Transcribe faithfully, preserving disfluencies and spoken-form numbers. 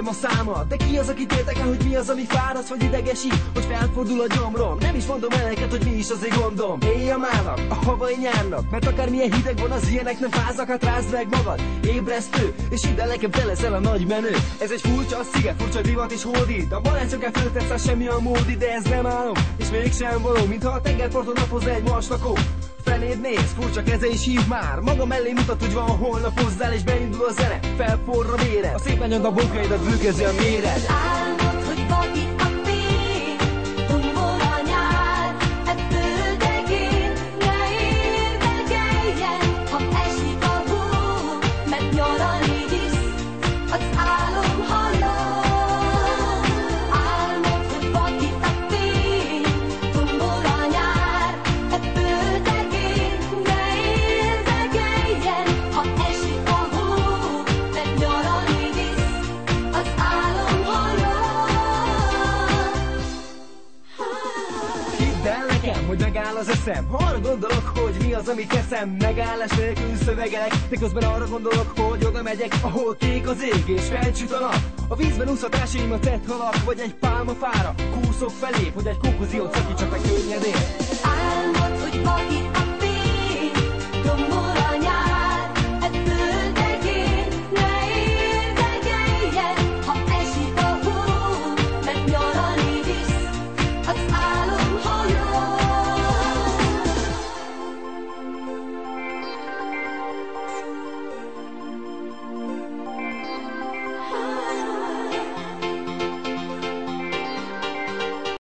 a számat. De ki az, akit érdekel, hogy mi az, ami fáraszt vagy idegesít, hogy felfordul a gyomrom? Nem is mondom el neked, hogy mi is az én gondom. Éjjel mának, a havai nyárnak, mert akármilyen hideg van, az ilyenek nem fáznak, hát rázd meg magad. Ébresztő, és hidd el nekem, te leszel a nagy menő. Ez egy furcsa sziget, furcsa divat és hódít. A barátság elföltesz, semmi a módi, de ez nem álom, és mégsem való, mintha a tengerparton napozna egy marslakó. Feléd néz, furcsa keze is hív már. Maga mellé mutat, hogy van holnap hozzál, és beindul a zene, felforr a véred. A szép lányod a bonkaidat bőkezi a méred. Álmod, hogy vakít a fény, tombol a nyár, ebből degén, ne érdekeljen, ha esik a hó, mert nyaralni visz, az álom halom. Álmod, hogy vakít a fény, tombol a nyár, ebből degén, ne érdekeljen, ha esik a hó, mert nyaralni visz, az álom halom. Hidd el nekem, hogy megáll az eszem, ha arra gondolok, hogy mi az, amit teszem. Megállás nélkül szövegelek, de közben arra gondolok, hogy oda megyek, ahol kék az ég és felcsüt a nap. A vízben úszva társaim a tett halak, vagy egy pálmafára kúszok felé, hogy egy konklúziót szakítsak meg könnyedén. Álmod, hogy vakít a